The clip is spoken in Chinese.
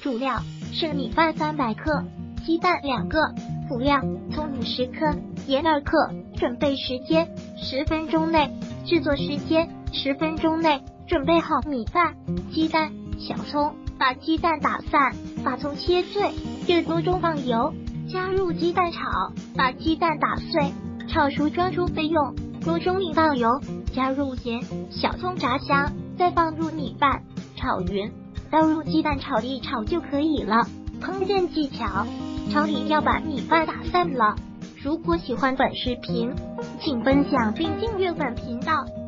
主料是米饭300克，鸡蛋2个，辅料葱50克，盐2克。准备时间10分钟内，制作时间10分钟内。准备好米饭、鸡蛋、小葱，把鸡蛋打散，把葱切碎。热锅中放油，加入鸡蛋炒，把鸡蛋打碎，炒熟装出备用。锅中另放油，加入盐，小葱炸香，再放入米饭，炒匀，倒入鸡蛋炒一炒就可以了。烹饪技巧：炒底要把米饭打散了。如果喜欢本视频，请分享并订阅本频道。